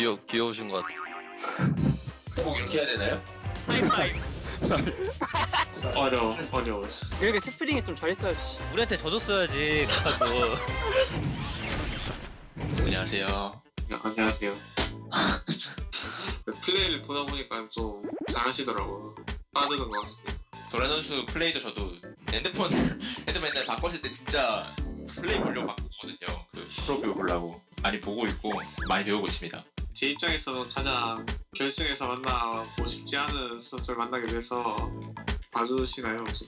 귀여우신 것 같아요. 꼭 이렇게 해야 되나요? 하이파이브. 어려워. 이렇게 스프링이 좀 잘했어야지. 우리한테 져줬어야지. 가서. 안녕하세요. 안녕하세요. 플레이를 보다 보니까 좀 잘하시더라고요. 빠지는 것 같습니다. 도란 선수 플레이도 저도 핸드폰 맨날 바꿨을 때 진짜 플레이 보려고 바꾸거든요. 그 프로뷰 보려고 많이 보고 있고 많이 배우고 있습니다. 제 입장에서는 가장 결승에서 만나고 싶지 않은 선수를 만나게 돼서 봐주시나요, 혹시?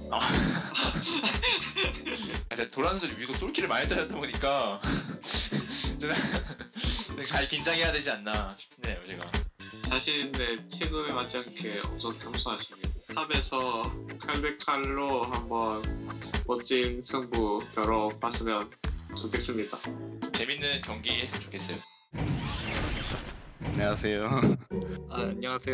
제가 도란 선수 유독 솔킬을 많이 때렸다 보니까 좀 잘 긴장해야 되지 않나 싶네요, 제가. 자신의 체급에 맞지 않게 엄청 겸손하시네요. 탑에서 칼백칼로 한번 멋진 승부 겨뤄봤으면 좋겠습니다. 재밌는 경기 했으면 좋겠어요. 안녕하세요. 안녕하세요.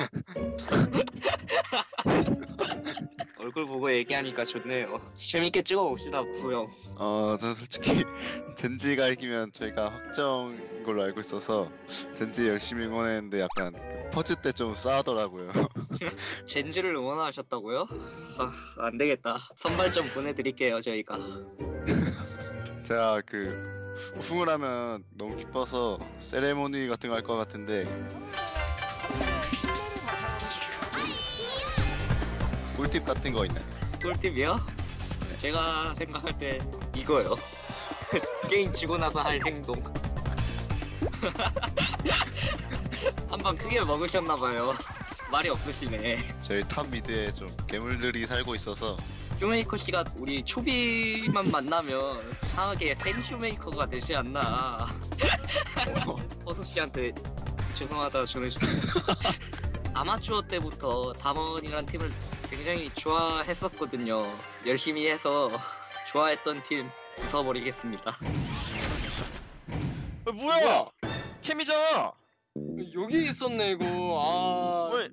얼굴 보고 얘기하니까 좋네요. 재밌게 찍어봅시다, 구형. 저는 솔직히 젠지가 이기면 저희가 확정인 걸로 알고 있어서 젠지 열심히 응원했는데 약간 퍼즐 때 좀 싸하더라고요. 젠지를 응원하셨다고요? 안 되겠다. 선발점 보내드릴게요, 저희가. 제가 우승을 하면 너무 기뻐서 세레모니 같은 거 할 것 같은데 꿀팁 같은 거 있나요? 꿀팁이요? 제가 생각할 때 이거요. 게임 지고 나서 할 행동. 한 방 크게 먹으셨나봐요. 말이 없으시네. 저희 탑 미드에 좀 괴물들이 살고 있어서 쇼메이커 씨가 우리 초비만 만나면 이상하게 센 쇼메이커가 되지 않나. 허수 씨한테 죄송하다 전해주세요. 아마추어 때부터 담원이라는 팀을 굉장히 좋아했었거든요. 열심히 해서 좋아했던 팀 부숴버리겠습니다. 뭐야? 캠이잖아. 여기 있었네 이거. 왜?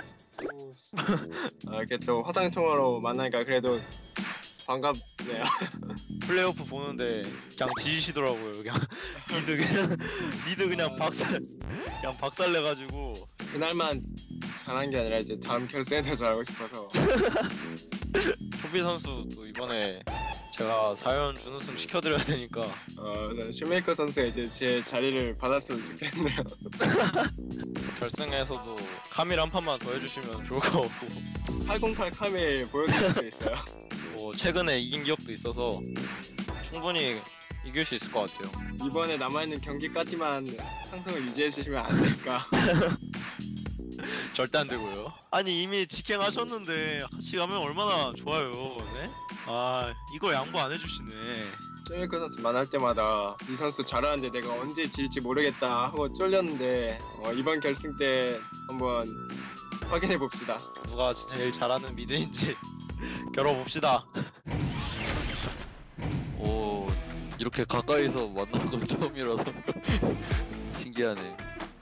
이렇게 또 화상통화로 만나니까 그래도 반갑네요. 플레이오프 보는데 그냥 지지시더라고요. 그냥 미드 그냥 박살 내가지고. 그날만 잘한 게 아니라 이제 다음 결승에도 잘하고 싶어서. 초비 선수도 이번에 제가 4연 준우승 시켜드려야 되니까. 저는 슈메이커 선수가 이제 제 자리를 받았으면 좋겠네요. 결승에서도 카밀 한 판만 더 해주시면 좋을 것 같고. 808 카밀 보여드릴 수 있어요. 뭐 최근에 이긴 기억도 있어서 충분히 이길 수 있을 것 같아요. 이번에 남아있는 경기까지만 상승을 유지해주시면 안 될까. 절대 안 되고요. 아니 이미 직행하셨는데 같이 가면 얼마나 좋아요. 네? 이걸 양보 안 해주시네. 슈메이커 선수 만날 때마다 이 선수 잘하는데 내가 언제 질지 모르겠다 하고 쫄렸는데 이번 결승 때 한번 확인해 봅시다. 누가 제일 잘하는 미드인지 겨뤄봅시다. 오, 이렇게 가까이서 만난 건 처음이라서 신기하네.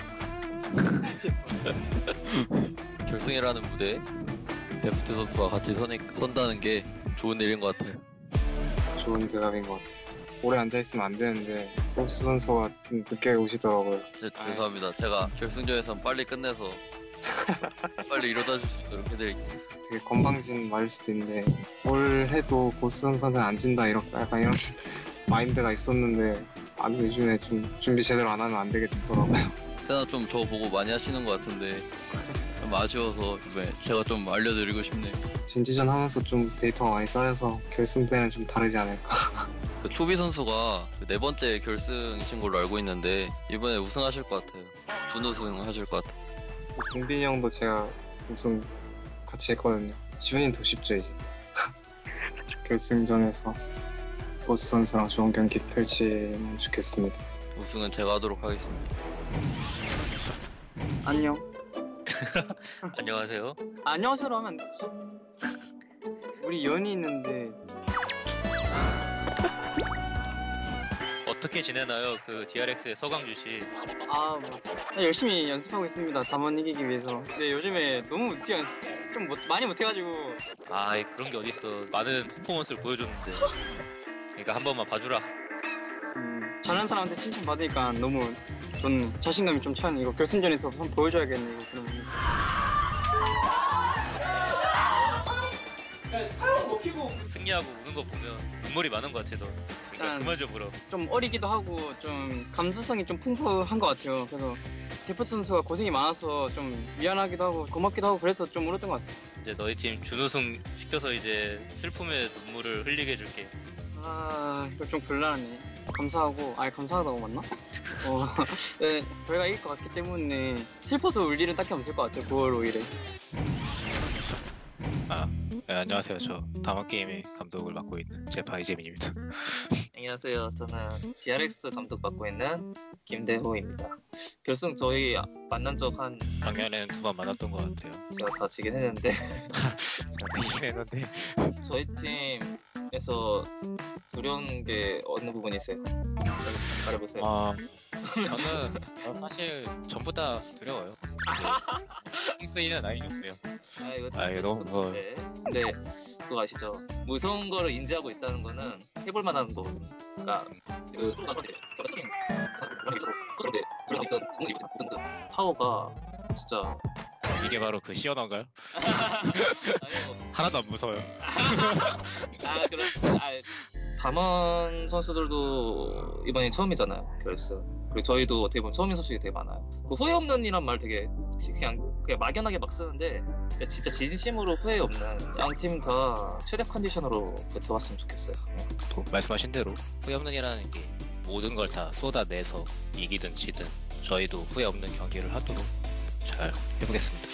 결승이라는 무대에 데프트 선수와 같이 선다는 게 좋은 일인 것 같아요. 좋은 대답인 것 같아요. 오래 앉아있으면 안 되는데 호스 선수가 좀 늦게 오시더라고요. 죄송합니다. 제가 결승전에선 빨리 끝내서 빨리 이뤄다 줄 수 있도록 해드릴게요. 되게 건방진 말일 수도 있는데 뭘 해도 보스 선수는 안 진다 약간 이런 마인드가 있었는데 요즘에 좀 준비 제대로 안 하면 안 되겠더라고요. 세나 좀 저 보고 많이 하시는 것 같은데 좀 아쉬워서 이번에 제가 좀 알려드리고 싶네요. 진지전 하면서 좀 데이터가 많이 쌓여서 결승 때는 좀 다르지 않을까. 그 초비 선수가 네 번째 결승이신 걸로 알고 있는데 이번에 우승하실 것 같아요. 준우승 하실 것 같아요. 동빈이 형도 제가 우승 같이 했거든요. 지훈이는 더 쉽죠 이제. 결승전에서 보스 선수랑 좋은 경기 펼치면 좋겠습니다. 우승은 제가 하도록 하겠습니다. 안녕. 안녕하세요. 안녕하세요 하면 안 되지. 우리 연이 있는데. 어떻게 지내나요? 그 DRX의 서강주 씨. 열심히 연습하고 있습니다. 담원 이기기 위해서. 근데 요즘에 너무 많이 못해가지고. 그런 게 어딨어. 많은 퍼포먼스를 보여줬는데. 그러니까 한 번만 봐주라. 잘하는 사람한테 칭찬 받으니까 너무 좋네. 자신감이 좀 차는 이거 결승전에서 한번 보여줘야겠네 이거 그러면. 승리하고 우는 거 보면 눈물이 많은 것 같아 너. 그러니까 일단- 그만 좀 울어. 좀 어리기도 하고 좀 감수성이 좀 풍부한 것 같아요. 그래서 데프트 선수가 고생이 많아서 좀 미안하기도 하고 고맙기도 하고 그래서 좀 울었던 것 같아요. 이제 너희 팀 준우승 시켜서 이제 슬픔의 눈물을 흘리게 해줄게. 아 이거 좀 곤란하네. 감사하고 감사하다고 맞나? 네, 저희가 이길 것 같기 때문에 슬퍼서 울 일은 딱히 없을 것 같아요. 9월 5일에. 네, 안녕하세요. 저 다마게임의 감독을 맡고 있는 제파이재민입니다. 안녕하세요. 저는 DRX 감독 맡고 있는 김대호입니다. 결승 저희 만난 적 한 작년에는 2번 만났던 것 같아요. 제가 다 지긴 했는데 제가 이긴 했는데 저희 팀에서 두려운 게 어느 부분이세요? 말해보세요. 저는 사실 전부 다 두려워요. 신경 쓰이는 아이였고요. 이거 너무 무서워요. 근데 그거 아시죠? 무서운 거를 인지하고 있다는 거는 해볼 만한 거거든요. 그러니까 그 서로가 서로 겹친 그런 게 있어서 그런데 들어가 있던 성능이 있잖아. 파워가 진짜 이게 바로 그 시원한가요? 하나도 안 무서워요. 담원 선수들도 이번이 처음이잖아요, 결승. 그리고 저희도 어떻게 보면 처음인 선수들이 되게 많아요. 그 후회 없는이란 말 되게 그냥 막연하게 막 쓰는데 진짜 진심으로 후회 없는 양 팀 다 최대 컨디션으로 붙어왔으면 좋겠어요. 또 말씀하신 대로 후회 없는이라는 게 모든 걸 다 쏟아내서 이기든 지든 저희도 후회 없는 경기를 하도록 잘 해보겠습니다.